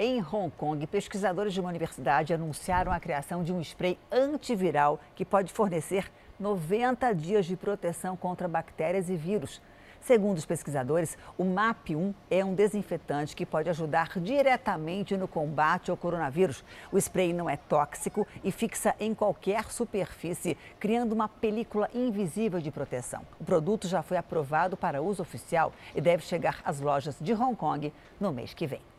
Em Hong Kong, pesquisadores de uma universidade anunciaram a criação de um spray antiviral que pode fornecer 90 dias de proteção contra bactérias e vírus. Segundo os pesquisadores, o MAP1 é um desinfetante que pode ajudar diretamente no combate ao coronavírus. O spray não é tóxico e fixa em qualquer superfície, criando uma película invisível de proteção. O produto já foi aprovado para uso oficial e deve chegar às lojas de Hong Kong no mês que vem.